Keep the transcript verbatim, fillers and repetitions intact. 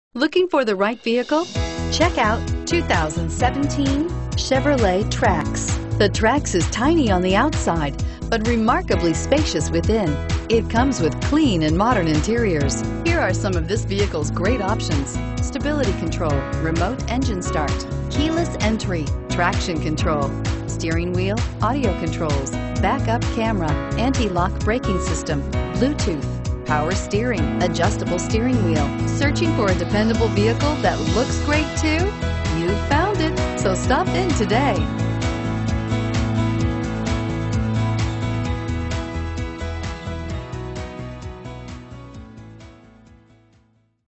Looking for the right vehicle? Check out two thousand seventeen Chevrolet Trax. The Trax is tiny on the outside, but remarkably spacious within. It comes with clean and modern interiors. Here are some of this vehicle's great options: stability control, remote engine start, keyless entry, traction control, steering wheel audio controls, backup camera, anti-lock braking system, Bluetooth, power steering, adjustable steering wheel. Searching for a dependable vehicle that looks great too? You found it, so stop in today.